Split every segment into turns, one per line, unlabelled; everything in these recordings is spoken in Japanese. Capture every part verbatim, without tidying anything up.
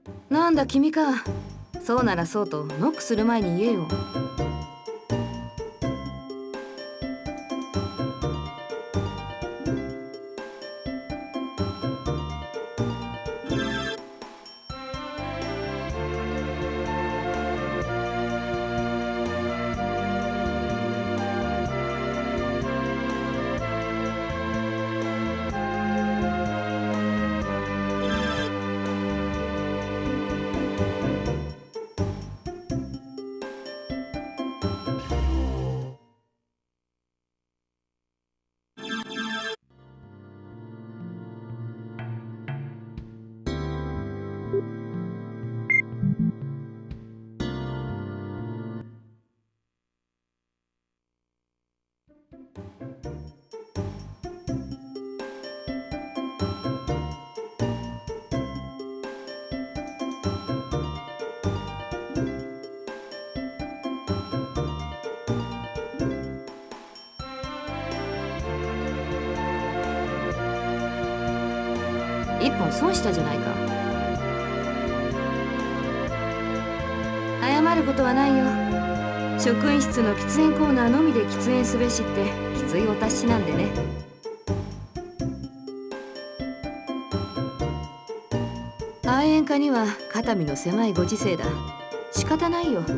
なんだ君か。そうならそうとノックする前に言えよ。一本損したじゃないか。謝ることはないよ。職員室の喫煙コーナーのみで喫煙すべしってきついお達しなんでね。愛煙家には肩身の狭いご時世だ。仕方ないよ。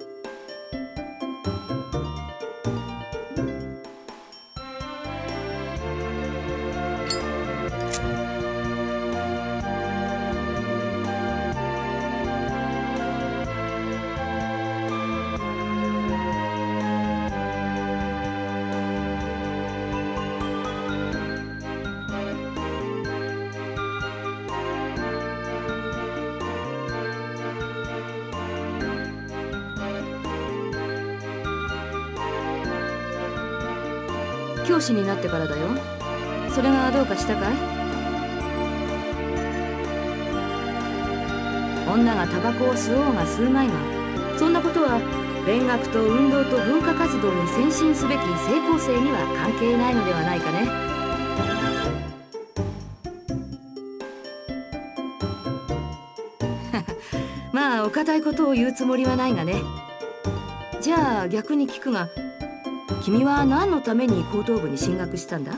教師になってからだよ。それがどうかしたかい？女がタバコを吸おうが吸うまいが、そんなことは勉学と運動と文化活動に先進すべき成功生には関係ないのではないかね。まあお堅いことを言うつもりはないがね。じゃあ逆に聞くが、君は何のために高等部に進学したんだ？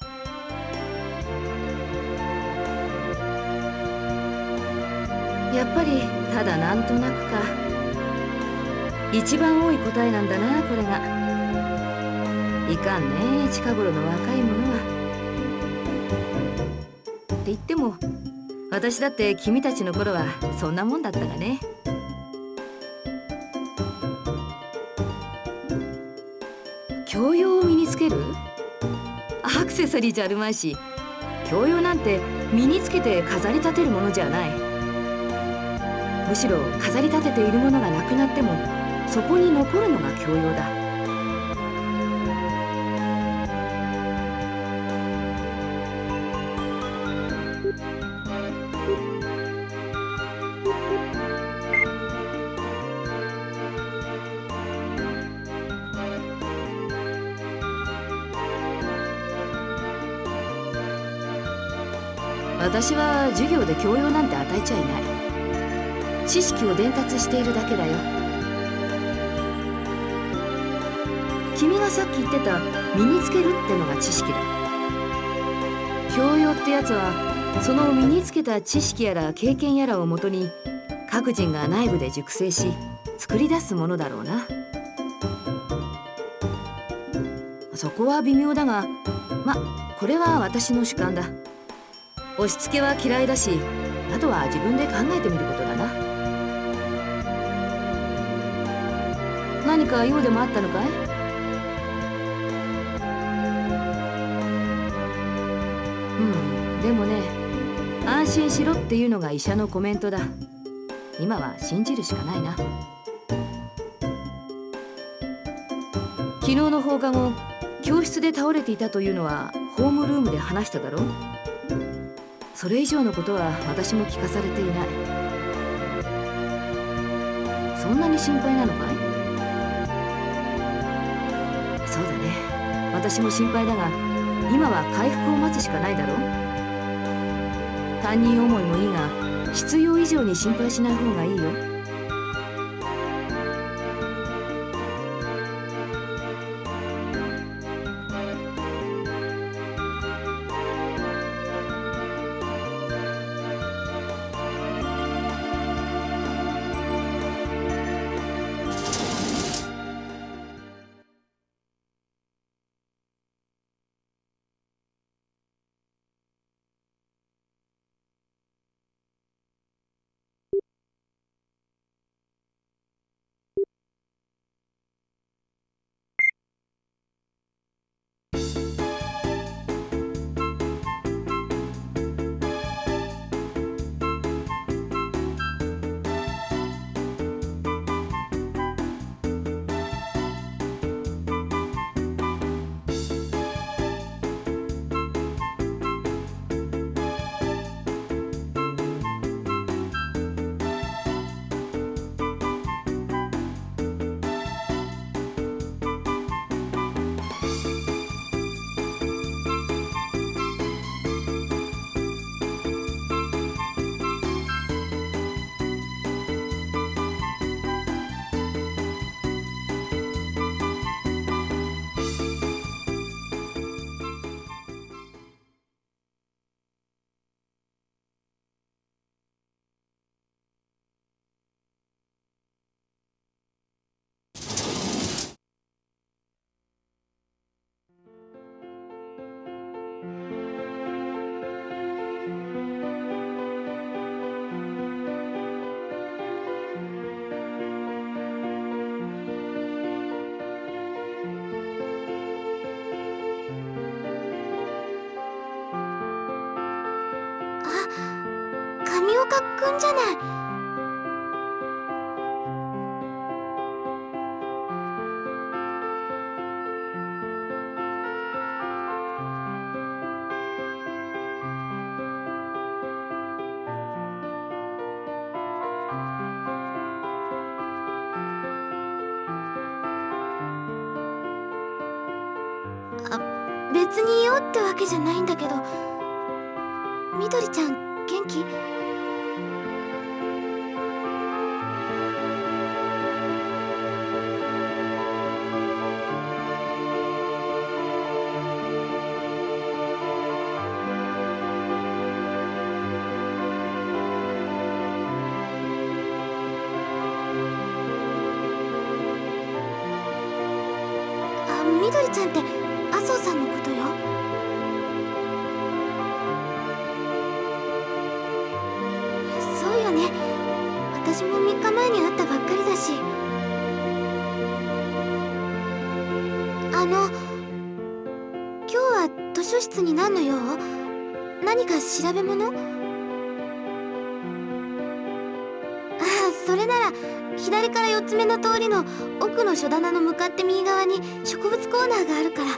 やっぱりただなんとなくか。一番多い答えなんだな、これが。いかんね、近頃の若い者は。って言っても私だって君たちの頃はそんなもんだったがね。教養を身につける？アクセサリーじゃあるまいし、教養なんて身につけて飾り立てるものじゃない。むしろ飾り立てているものがなくなってもそこに残るのが教養だ。私は授業で教養なんて与えちゃいない。知識を伝達しているだけだよ。君がさっき言ってた身につけるってのが知識だ。教養ってやつはその身につけた知識やら経験やらをもとに各人が内部で熟成し作り出すものだろうな。そこは微妙だが、ま、これは私の主観だ。押し付けは嫌いだし、あとは自分で考えてみることだな。何か用でもあったのかい？うん、でもね、安心しろっていうのが医者のコメントだ。今は信じるしかないな。昨日の放課後、教室で倒れていたというのはホームルームで話しただろう。それ以上のことは私も聞かされていない。そんなに心配なのかい？そうだね、私も心配だが今は回復を待つしかないだろう。担任思いもいいが必要以上に心配しない方がいいよ。
神岡くんじゃない。あ、別に用ってわけじゃないんだけど。みどりちゃん元気？あ、みどりちゃんって麻生さんのことよ。そうよね。私もみっかまえに会ったばっかりだし。あの、今日は図書室に何の用？何か調べ物？あ、それなら左からよっつめの通りの奥の書棚の向かって右側に植物コーナーがあるから。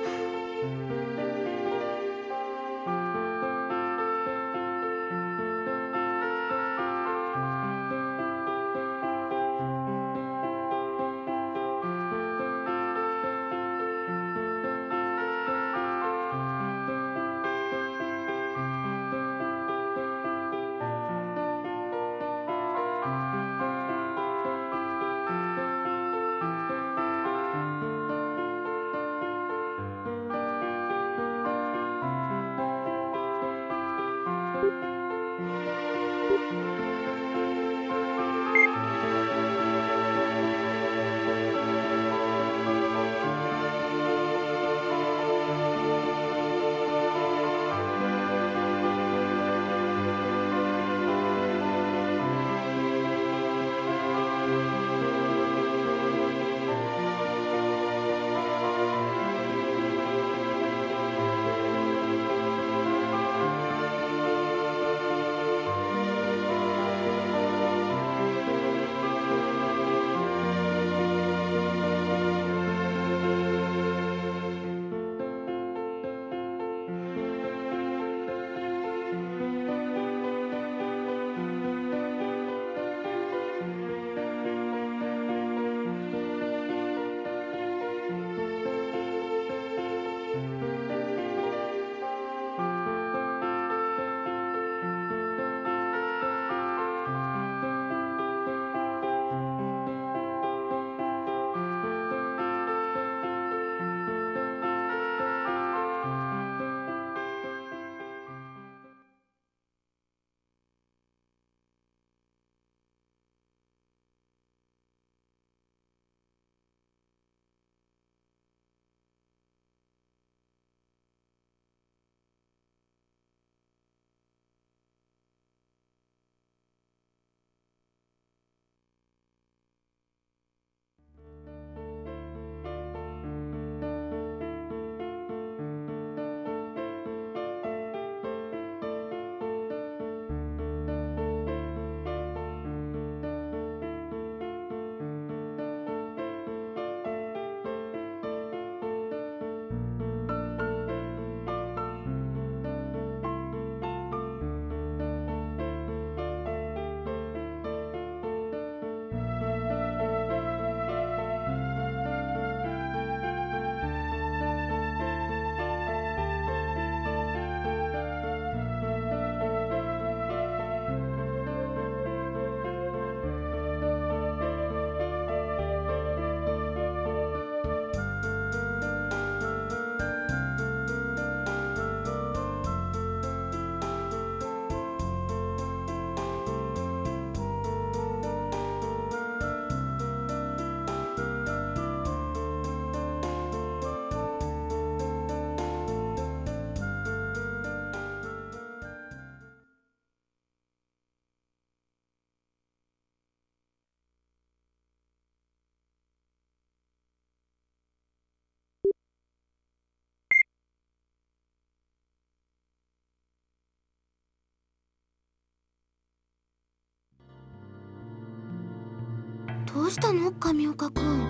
どうしたの神岡くん。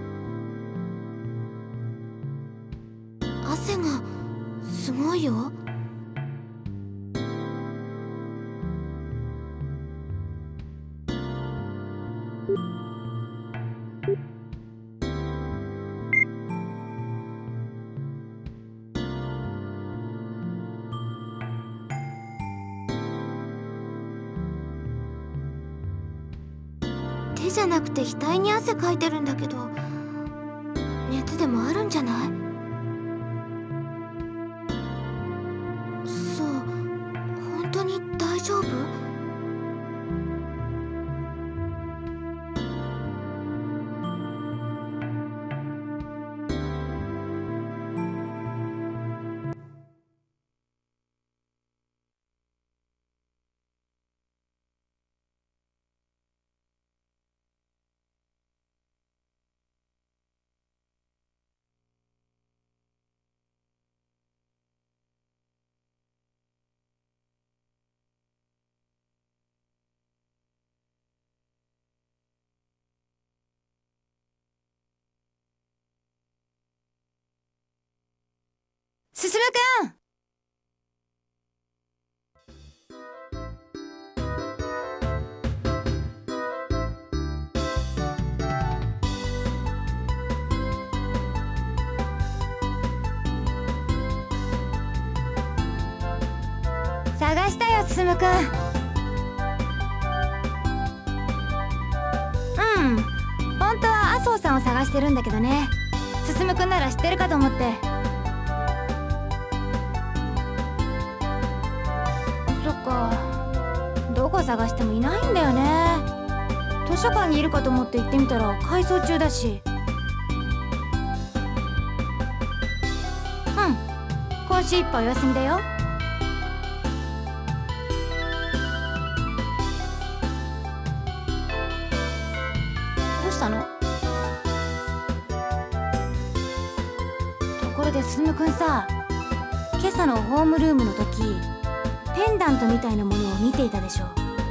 汗がすごいよ。手じゃなくて額に汗かいてるんだけど、熱でもあるんじゃない？そう、本当に大丈夫？
すすむくん。探したよ、すすむくん。うん、本当は麻生さんを探してるんだけどね。すすむくんなら知ってるかと思って。そっか、どこ探してもいないんだよね。図書館にいるかと思って行ってみたら改装中だし。うん、今週いっぱいお休みだよ。どうしたの？ところで進くんさ、今朝のホームルームの時ペンダントみたいなものを見ていたでしょ。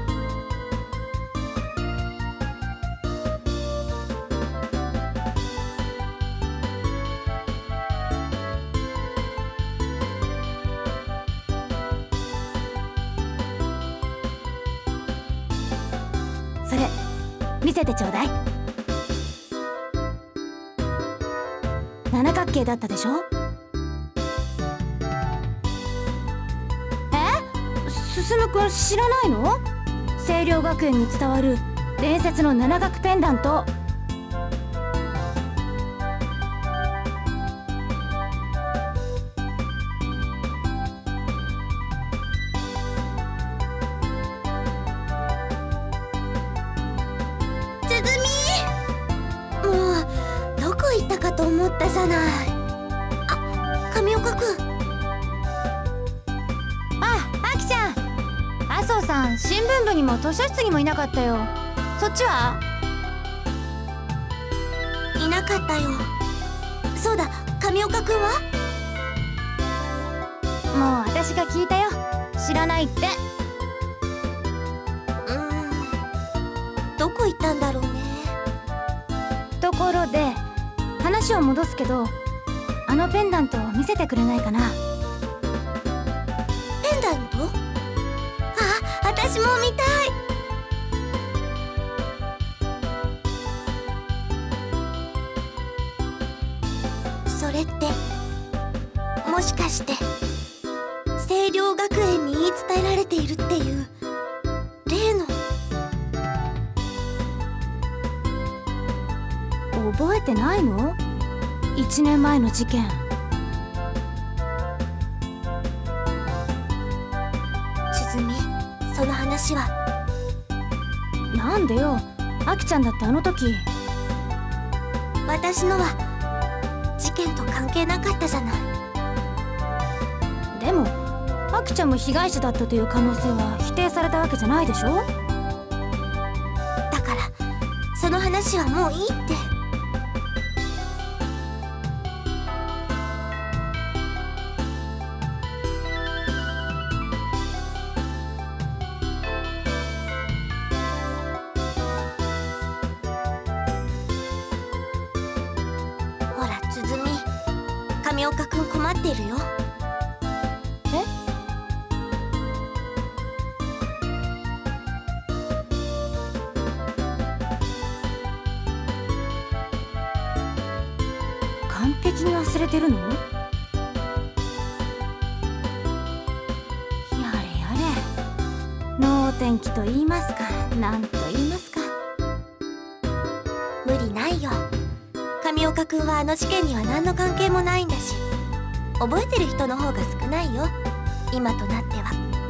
それ見せてちょうだい。七角形だったでしょ。え、進くん知らないの？清涼学園に伝わる伝説の七角ペンダント。
行ったかと思ったじゃない。あ、神岡くん。
あ、あきちゃん。麻生さん、新聞部にも図書室にもいなかったよ。そっちは？
いなかったよ。そうだ、神岡くんは？
もう私が聞いたよ。知らないって。
うーん、どこ行ったんだろうね。
ところで話を戻すけど、あのペンダントを見せてくれないかな。
ペンダント？あ、私も見たい。それってもしかして清涼学園に言い伝えられているっていう例の？
覚えてないの？いちねんまえの事件。
すずみ、その話は。
なんでよ、あきちゃんだってあの時。
私のは事件と関係なかったじゃない。
でもあきちゃんも被害者だったという可能性は否定されたわけじゃないでしょ。
だからその話はもういいって。 上岡くん困ってるよ。
え？完璧に忘れてるの？やれやれ、能天気と言いますか、なんと言いますか。
無理ないよ。上岡くんはあの事件には何の関係もないんだし、覚えてる人の方が少ないよ、今となっては。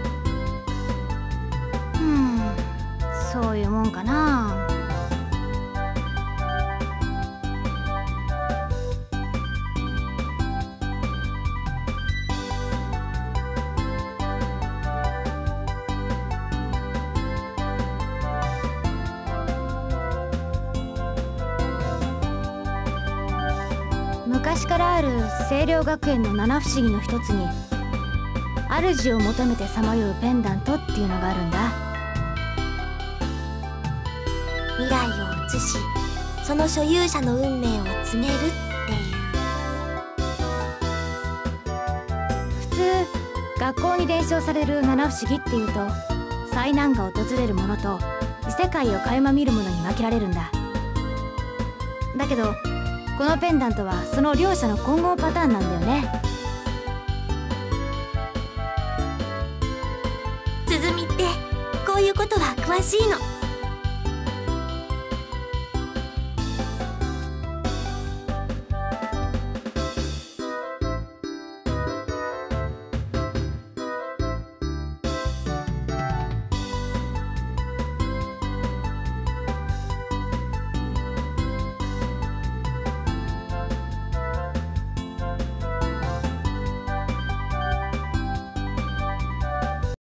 うーん、そういうもんかな。昔からある清涼学園の七不思議の一つに、主を求めてさまようペンダントっていうのがあるんだ。
未来を映し、その所有者の運命を告げるっていう。
普通学校に伝承される七不思議っていうと、災難が訪れるものと異世界を垣間見るものに分けられるんだ。だけどこのペンダントはその両者の混合パターンなんだよね。
鼓ってこういうことは詳しいの。